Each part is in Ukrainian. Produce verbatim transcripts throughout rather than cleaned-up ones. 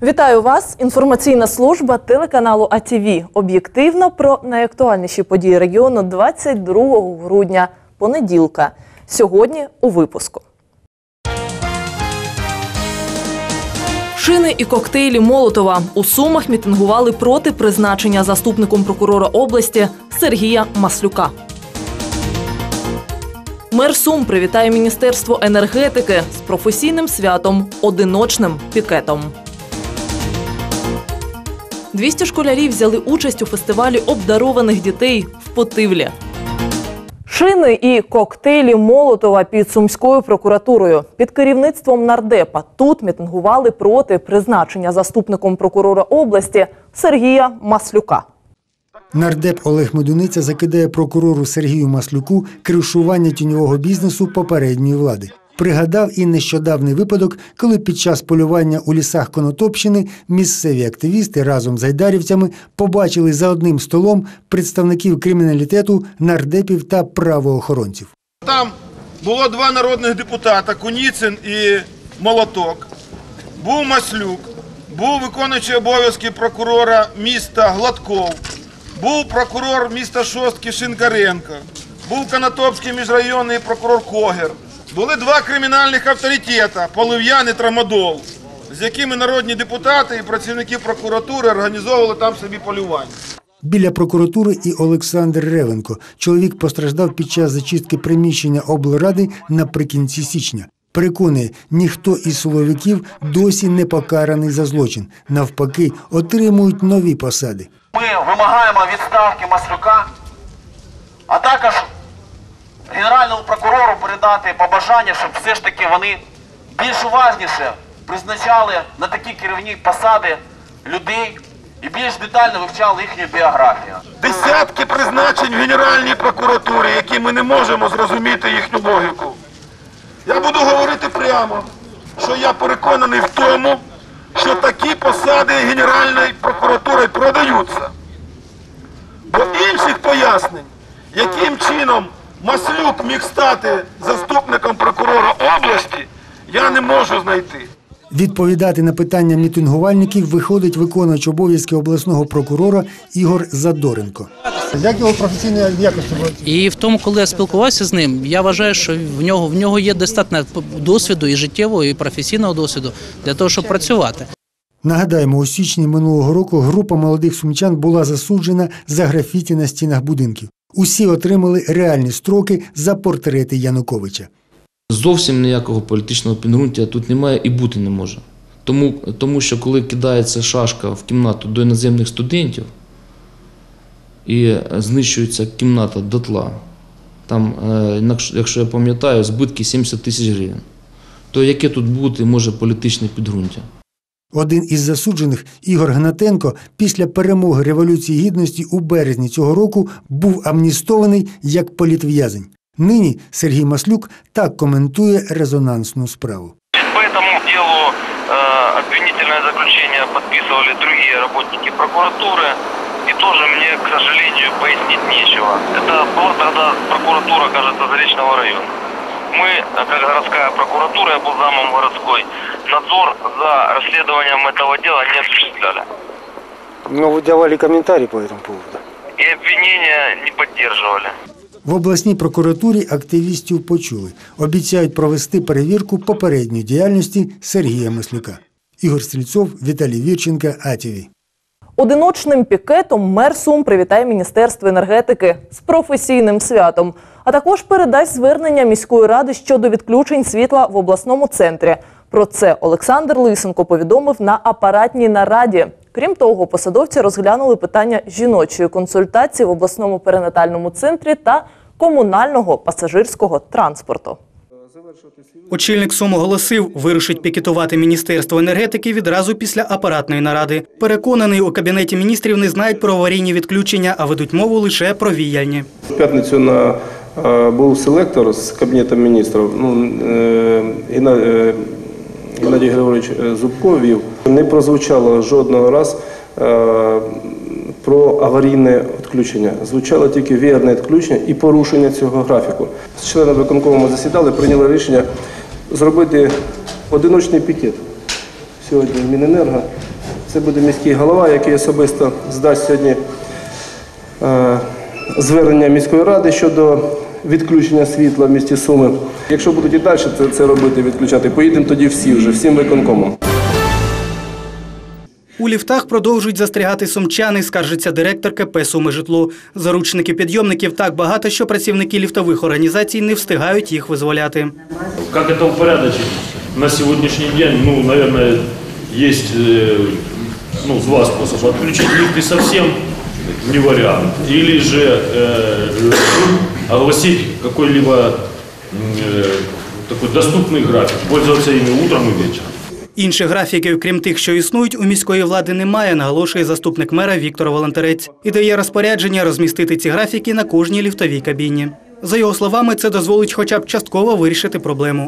Вітаю вас! Інформаційна служба телеканалу А Т В. Об'єктивно про найактуальніші події регіону двадцять другого грудня, понеділка. Сьогодні у випуску. Шини і коктейлі Молотова. У Сумах мітингували проти призначення заступником прокурора області Сергія Маслюка. Мер Сум привітає Міністерство енергетики з професійним святом – одиночним пікетом. двісті школярів взяли участь у фестивалі обдарованих дітей в Потивлі. Шини і коктейлі Молотова під Сумською прокуратурою. Під керівництвом нардепа тут мітингували проти призначення заступником прокурора області Сергія Маслюка. Нардеп Олег Медуниця закидає прокурору Сергію Маслюку кришування тіньового бізнесу попередньої влади. Пригадав і нещодавний випадок, коли під час полювання у лісах Конотопщини місцеві активісти разом з айдарівцями побачили за одним столом представників криміналітету, нардепів та правоохоронців. Там було два народних депутата – Куніцин і Молоток. Був Маслюк, був виконуючий обов'язки прокурора міста Гладков, був прокурор міста Шостки Шинкаренко, був Конотопський міжрайонний прокурор Когер. Були два кримінальних авторитети – Полив'ян і Трамадол, з якими народні депутати і працівники прокуратури організовували там собі полювання. Біля прокуратури і Олександр Ревенко. Чоловік постраждав під час зачистки приміщення облради наприкінці січня. Переконує, ніхто із силовиків досі не покараний за злочин. Навпаки, отримують нові посади. Ми вимагаємо відставки Маслюка, а також Генеральному прокурору передати побажання, щоб все ж таки вони більш уважніше призначали на такі керівні посади людей і більш детально вивчали їхню біографію. Десятки призначень в Генеральній прокуратурі, які ми не можемо зрозуміти їхню логіку. Я буду говорити прямо, що я переконаний в тому, що такі посади Генеральної прокуратури продаються. Бо інших пояснень, яким чином Маслюк міг стати заступником прокурора області, я не можу знайти. Відповідати на питання мітингувальників виходить виконувач обов'язки обласного прокурора Ігор Задоренко. Як його професійні якості були? І в тому, коли я спілкувався з ним, я вважаю, що в нього, в нього є достатньо досвіду і життєвого, і професійного досвіду для того, щоб працювати. Нагадаємо, у січні минулого року група молодих сумчан була засуджена за графіті на стінах будинків. Усі отримали реальні строки за портрети Януковича. Зовсім ніякого політичного підґрунтя тут немає і бути не може. Тому, тому що коли кидається шашка в кімнату до іноземних студентів і знищується кімната дотла, там, якщо я пам'ятаю, збитки сімдесят тисяч гривень, то яке тут бути може політичне підґрунтя? Один із засуджених, Ігор Гнатенко, після перемоги Революції Гідності у березні цього року був амністований як політв'язень. Нині Сергій Маслюк так коментує резонансну справу. По этому делу э, обвинительное заключение подписывали другие работники прокуратуры, и тоже мне, к сожалению, пояснить нечего. Это была тогда прокуратура, кажется, Заречного района. Мы, как городская прокуратура, я был замом городской, надзор за расследованием этого дела не осуществляли. Ну, вы давали комментарии по этому поводу. И обвинения не поддерживали. В обласній прокуратурі активістів почули. Обіцяють провести перевірку попередньої діяльності Сергія Маслюка. Ігор Стрільцов, Віталій Вірченко, А Т В. Одиночним пікетом мер Сум привітає Міністерство енергетики з професійним святом, а також передасть звернення міської ради щодо відключень світла в обласному центрі. Про це Олександр Лисенко повідомив на апаратній нараді. Крім того, посадовці розглянули питання жіночої консультації в обласному перинатальному центрі та комунального пасажирського транспорту. Очільник Сум оголосив, вирушить пікетувати Міністерство енергетики відразу після апаратної наради. Переконаний, у Кабінеті міністрів не знають про аварійні відключення, а ведуть мову лише про віяльні. В п'ятницю на, е, був селектор з Кабінетом міністрів. Ну, е, і на, е, Геннадій Григорович Зубко вів. Не прозвучало жодного разу е, про аварійне відключення. Звучало тільки віяльне відключення і порушення цього графіку. Члени виконкому засідали, прийняли рішення зробити одиночний пікет. Сьогодні в Міненерго Це буде міський голова, який особисто здасть сьогодні е, звернення міської ради щодо відключення світла в місті Суми. Якщо будуть і далі це, це робити, відключати, поїдемо тоді всі вже, всім виконкомом. У ліфтах продовжують застрягати сумчани, скаржиться директор КП «Сумижитло». Заручників підйомників так багато, що працівники ліфтових організацій не встигають їх визволяти. Как это упорядочить? На сегодняшний день, ну, наверное, есть ну, два способа. Отключить лифты совсем не вариант. Или же э, огласить какой-либо э, такой доступный график, пользоваться ими утром и вечером. Інших графіків, крім тих, що існують, у міської влади немає, наголошує заступник мера Віктор Волонтерець. І дає розпорядження розмістити ці графіки на кожній ліфтовій кабіні. За його словами, це дозволить хоча б частково вирішити проблему.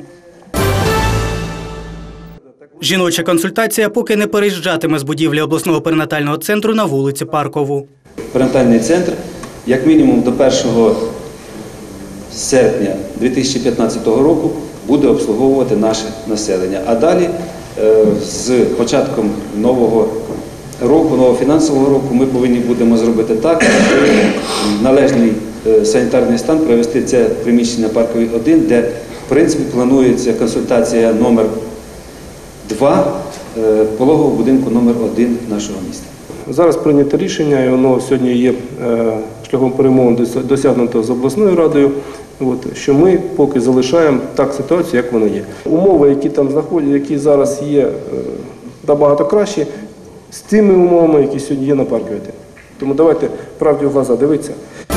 Жіноча консультація поки не переїжджатиме з будівлі обласного перинатального центру на вулиці Паркову. Перинатальний центр, як мінімум до першого серпня дві тисячі п'ятнадцятого року, буде обслуговувати наше населення. А далі, з початком нового року, нового фінансового року, ми повинні будемо зробити так, щоб належний санітарний стан привести це приміщення Парковий один, де, в принципі, планується консультація номер два пологового будинку номер один нашого міста. Зараз прийнято рішення, і воно сьогодні є шляхом перемовин досягнуто з обласною радою, от, що ми поки залишаємо так ситуацію, як вона є. Умови, які там знаходять, які зараз є набагато кращі, з тими умовами, які сьогодні є на Парковій. Тому давайте правді в глаза дивитися.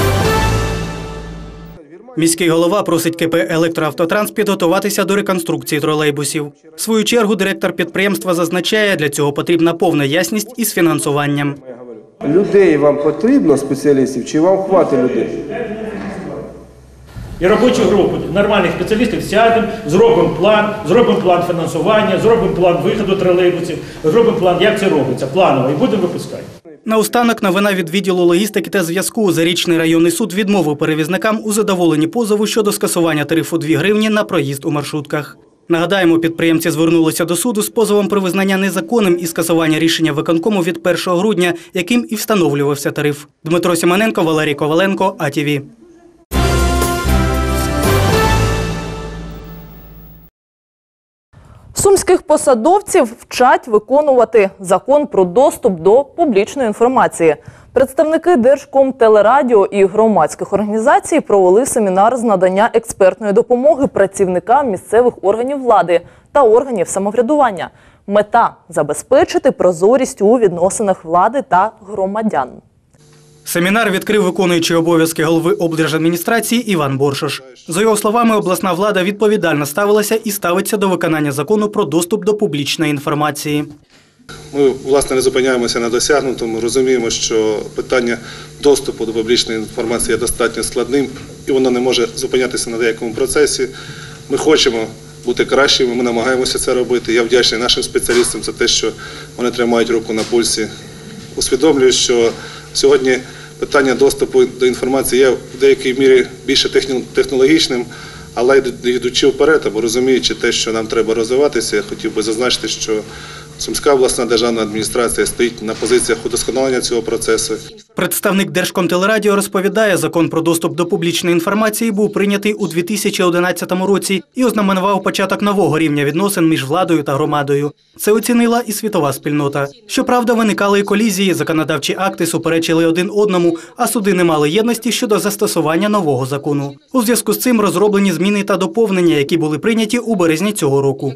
Міський голова просить КП «Електроавтотранс» підготуватися до реконструкції тролейбусів. В свою чергу директор підприємства зазначає, для цього потрібна повна ясність із фінансуванням. Людей вам потрібно, спеціалістів, чи вам хватить людей? І робочу групу нормальних спеціалістів сядемо, зробимо план, зробимо план фінансування, зробимо план виходу тролейбусів, зробимо план, як це робиться, планово, і будемо випускати. Наостанок новина від відділу логістики та зв'язку. Зарічний районний суд відмовив перевізникам у задоволенні позову щодо скасування тарифу дві гривні на проїзд у маршрутках. Нагадаємо, підприємці звернулися до суду з позовом про визнання незаконним і скасування рішення виконкому від першого грудня, яким і встановлювався тариф. Дмитро Сімоненко, Валерій Коваленко, А Ті Ві. Сумських посадовців вчать виконувати закон про доступ до публічної інформації. Представники Держкомтелерадіо і громадських організацій провели семінар з надання експертної допомоги працівникам місцевих органів влади та органів самоврядування. Мета – забезпечити прозорість у відносинах влади та громадян. Семінар відкрив виконуючий обов'язки голови облдержадміністрації Іван Боршош. За його словами, обласна влада відповідально ставилася і ставиться до виконання закону про доступ до публічної інформації. Ми, власне, не зупиняємося на досягнутому, розуміємо, що питання доступу до публічної інформації є достатньо складним, і воно не може зупинятися на деякому процесі. Ми хочемо бути кращими, ми намагаємося це робити. Я вдячний нашим спеціалістам за те, що вони тримають руку на пульсі. Усвідомлюю, що сьогодні питання доступу до інформації є в деякій мірі більше технологічним, але йдучи вперед, або розуміючи те, що нам треба розвиватися, я хотів би зазначити, що Сумська обласна державна адміністрація стоїть на позиціях удосконалення цього процесу. Представник Держкомтелерадіо розповідає, закон про доступ до публічної інформації був прийнятий у дві тисячі одинадцятому році і ознаменував початок нового рівня відносин між владою та громадою. Це оцінила і світова спільнота. Щоправда, виникали і колізії, законодавчі акти суперечили один одному, а суди не мали єдності щодо застосування нового закону. У зв'язку з цим розроблені зміни та доповнення, які були прийняті у березні цього року.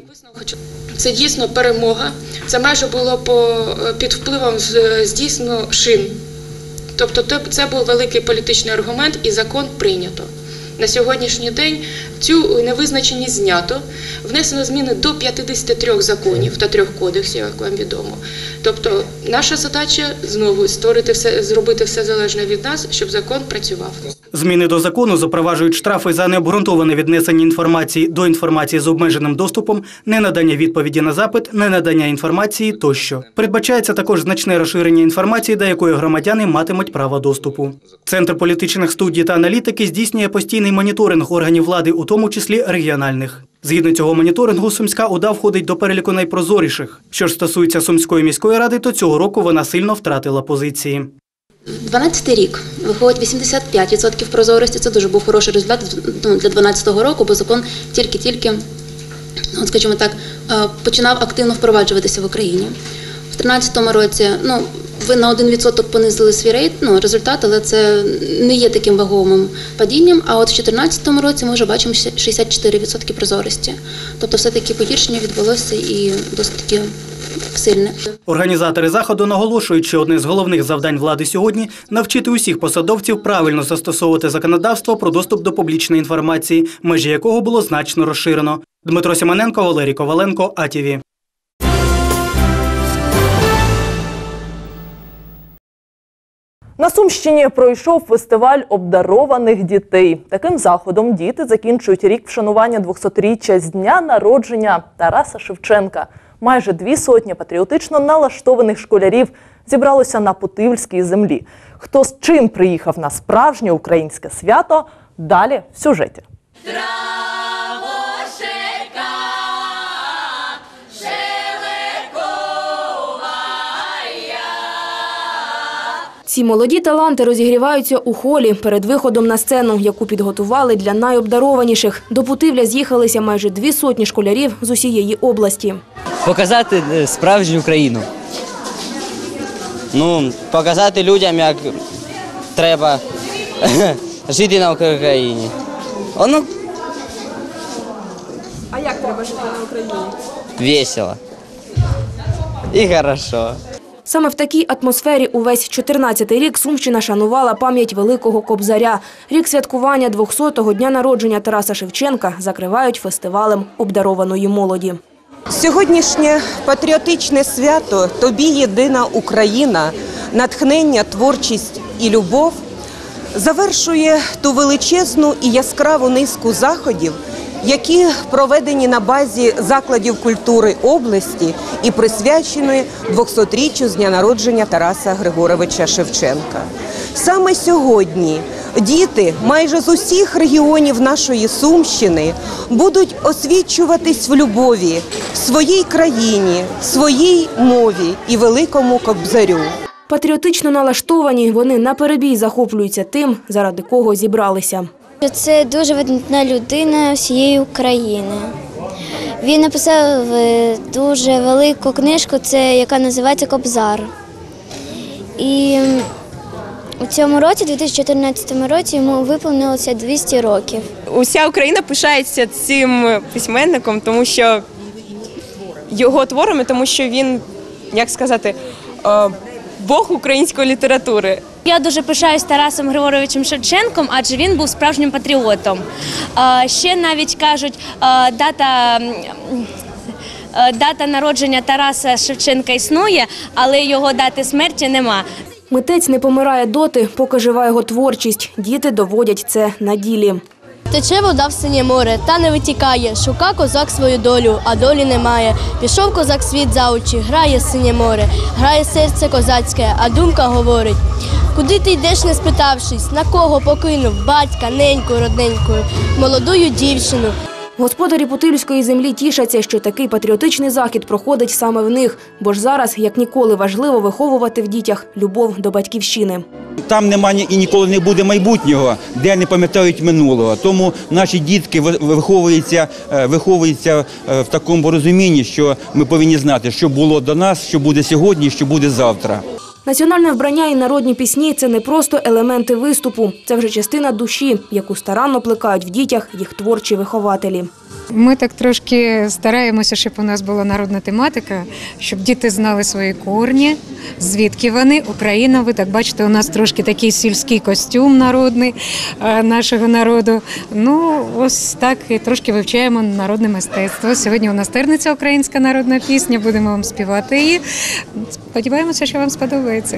Це дійсно перемога. Це майже було по, під впливом здійсно шин. Тобто це був великий політичний аргумент і закон прийнято. На сьогоднішній день цю невизначеність знято, внесено зміни до п'ятдесят три законів та трьох кодексів, як вам відомо. Тобто наша задача знову створити все, зробити все залежне від нас, щоб закон працював. Зміни до закону запроваджують штрафи за необґрунтоване віднесення інформації до інформації з обмеженим доступом, ненадання відповіді на запит, ненадання інформації тощо. Передбачається також значне розширення інформації, до якої громадяни матимуть право доступу. Центр політичних студій та аналітики здійснює постійний моніторинг органів влади у тому, тому числі регіональних. Згідно цього моніторингу, Сумська ОДА входить до переліку найпрозоріших. Що ж стосується Сумської міської ради, то цього року вона сильно втратила позиції. дванадцятий рік виходить вісімдесят п'ять відсотків прозорості. Це дуже був хороший результат для дванадцятого року, бо закон тільки-тільки, от скажімо так, починав активно впроваджуватися в Україні. В тринадцятому році, ну, ви на один відсоток понизили свій рейт, ну, результат, але це не є таким вагомим падінням. А от в чотирнадцятому році ми вже бачимо шістдесят чотири відсотки прозорості. Тобто все-таки погіршення відбулося і досить таки сильне. Організатори заходу наголошують, що одне з головних завдань влади сьогодні – навчити усіх посадовців правильно застосовувати законодавство про доступ до публічної інформації, межі якого було значно розширено. Дмитро Сімоненко, Валерій Коваленко, А Ті Ві. На Сумщині пройшов фестиваль обдарованих дітей. Таким заходом діти закінчують рік вшанування двохсотріччя з дня народження Тараса Шевченка. Майже дві сотні патріотично налаштованих школярів зібралося на Путивльській землі. Хто з чим приїхав на справжнє українське свято – далі в сюжеті. Ці молоді таланти розігріваються у холі перед виходом на сцену, яку підготували для найобдарованіших. До Путивля з'їхалися майже дві сотні школярів з усієї області. Показати справжню Україну. Ну, показати людям, як треба жити на Україні. Воно... А як треба жити на Україні? Весело. І хорошо. Саме в такій атмосфері увесь чотирнадцятий рік Сумщина шанувала пам'ять Великого Кобзаря. Рік святкування двохсотого дня народження Тараса Шевченка закривають фестивалем обдарованої молоді. Сьогоднішнє патріотичне свято «Тобі єдина Україна», натхнення, творчість і любов завершує ту величезну і яскраву низку заходів, які проведені на базі закладів культури області і присвячені двохсотріччю з дня народження Тараса Григоровича Шевченка. Саме сьогодні діти майже з усіх регіонів нашої Сумщини будуть освічуватись в любові, в своїй країні, в своїй мові і Великому Кобзарю. Патріотично налаштовані, вони наперебій захоплюються тим, заради кого зібралися. Це дуже видатна людина всієї України. Він написав дуже велику книжку, це, яка називається «Кобзар». І у цьому році, дві тисячі чотирнадцятому році, йому виповнилося двісті років. Уся Україна пишається цим письменником, тому що його творами, тому що він, як сказати, Бог української літератури. Я дуже пишаюсь Тарасом Григоровичем Шевченком, адже він був справжнім патріотом. Ще навіть кажуть, дата, дата народження Тараса Шевченка існує, але його дати смерті нема. Митець не помирає доти, поки жива його творчість. Діти доводять це на ділі. Тече вода в синє море, та не витікає. Шука козак свою долю, а долі немає. Пішов козак світ за очі, грає синє море. Грає серце козацьке, а думка говорить. Куди ти йдеш, не спитавшись, на кого покинув батька, неньку, родненьку, молодую дівчину. Господарі Путивльської землі тішаться, що такий патріотичний захід проходить саме в них. Бо ж зараз, як ніколи, важливо виховувати в дітях любов до батьківщини. Там немає і ніколи не буде майбутнього, де не пам'ятають минулого. Тому наші дітки виховуються, виховуються в такому розумінні, що ми повинні знати, що було до нас, що буде сьогодні, що буде завтра. Національне вбрання і народні пісні – це не просто елементи виступу. Це вже частина душі, яку старанно плекають в дітях їх творчі вихователі. Ми так трошки стараємося, щоб у нас була народна тематика, щоб діти знали свої корні, звідки вони, Україна. Ви так бачите, у нас трошки такий сільський костюм народний нашого народу. Ну, ось так і трошки вивчаємо народне мистецтво. Сьогодні у нас терниться українська народна пісня, будемо вам співати її. Сподіваємося, що вам сподобається.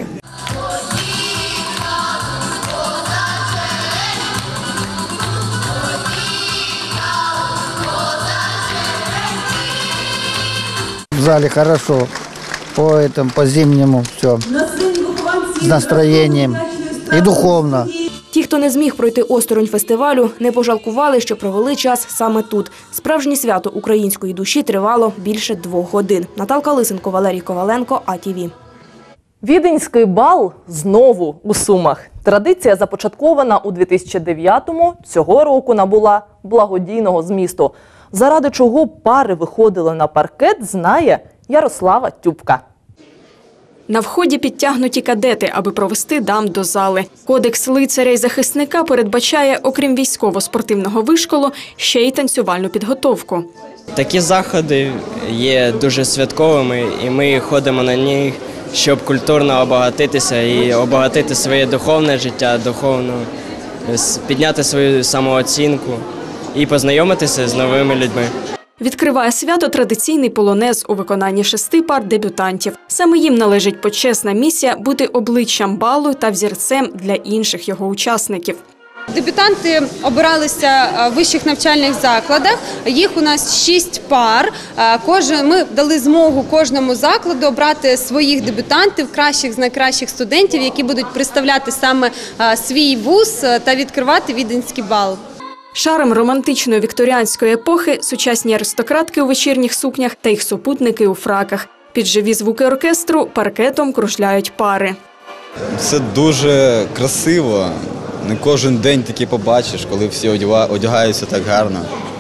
В зале хорошо, по этому, по зимнему все, с настроением и духовно. Ті, хто не зміг пройти осторонь фестивалю, не пожалкували, що провели час саме тут. Справжнє свято української душі тривало більше двох годин. Наталка Лисенко, Валерій Коваленко, А Ті Ві. Віденський бал знову у Сумах. Традиція, започаткована у дві тисячі дев'ятому, цього року набула благодійного змісту. Заради чого пари виходили на паркет, знає Ярослава Тюбка. На вході підтягнуті кадети, аби провести дам до зали. Кодекс лицаря і захисника передбачає, окрім військово-спортивного вишколу, ще й танцювальну підготовку. Такі заходи є дуже святковими, і ми ходимо на них, щоб культурно обагатитися і обагатити своє духовне життя, духовно, підняти свою самооцінку і познайомитися з новими людьми. Відкриває свято традиційний полонез у виконанні шести пар дебютантів. Саме їм належить почесна місія бути обличчям балу та взірцем для інших його учасників. Дебютанти обиралися в вищих навчальних закладах. Їх у нас шість пар. Ми дали змогу кожному закладу обрати своїх дебютантів, кращих з найкращих студентів, які будуть представляти саме свій вуз та відкривати віденський бал. Шаром романтичної вікторіанської епохи сучасні аристократки у вечірніх сукнях та їх супутники у фраках. Під живі звуки оркестру паркетом кружляють пари. Це дуже красиво. Не кожен день таки побачиш, коли всі одягаються так гарно.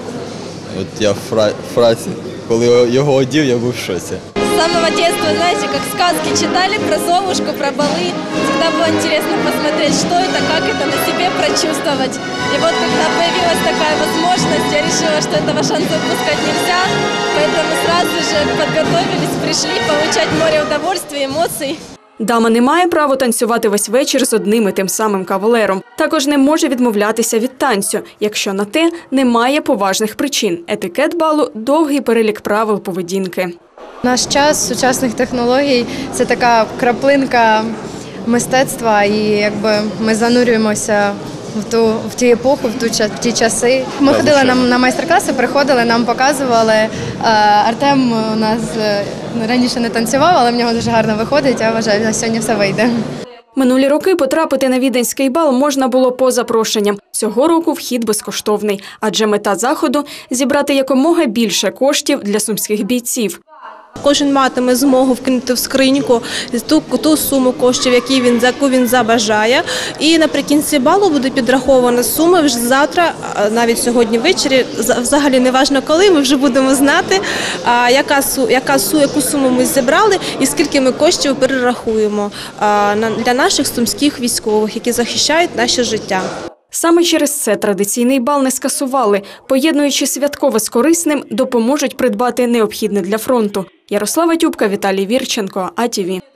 От я в фраці, коли його одів, я був в шоці. С самого детства, знаете, как сказки читали про Золушку, про балы. Всегда было интересно посмотреть, что это, как это на себе прочувствовать. И вот когда появилась такая возможность, я решила, что этого шанса упускать нельзя. Поэтому сразу же подготовились, пришли получать море удовольствия, эмоций. Дама не має права танцювати весь вечір з одним і тим самим кавалером. Також не може відмовлятися від танцю, якщо на те немає поважних причин. Етикет балу – довгий перелік правил поведінки. Наш час сучасних технологій – це така краплинка мистецтва, і якби ми занурюємося в ту в ті епоху, в ту в ті часи. Ми так, ходили на, на майстер-класи, приходили, нам показували. Артем у нас раніше не танцював, але в нього дуже гарно виходить. Я вважаю, на сьогодні все вийде. Минулі роки потрапити на віденський бал можна було по запрошенням. Цього року вхід безкоштовний, адже мета заходу – зібрати якомога більше коштів для сумських бійців. Кожен матиме змогу вкинути в скриньку ту, ту суму коштів, які він, яку він забажає. І наприкінці балу буде підрахована сума вже завтра, навіть сьогодні ввечері, взагалі не важливо коли, ми вже будемо знати, яка, яка, яку суму ми зібрали і скільки ми коштів перерахуємо для наших сумських військових, які захищають наше життя. Саме через це традиційний бал не скасували. Поєднуючи святкове з корисним, допоможуть придбати необхідне для фронту. Ярослава Тюбка, Віталій Вірченко, А Ті Ві.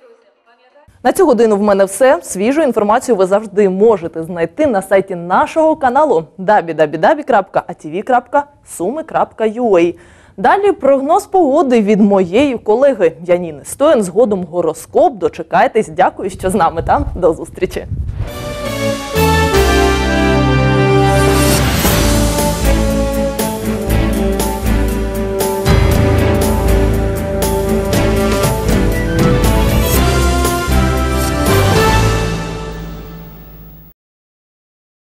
На цю годину в мене все. Свіжу інформацію ви завжди можете знайти на сайті нашого каналу дабл ю дабл ю дабл ю крапка а ті ві крапка суми крапка ю а. Далі прогноз погоди від моєї колеги Яніни Стоян. Згодом гороскоп. Дочекайтесь. Дякую, що з нами там. До зустрічі.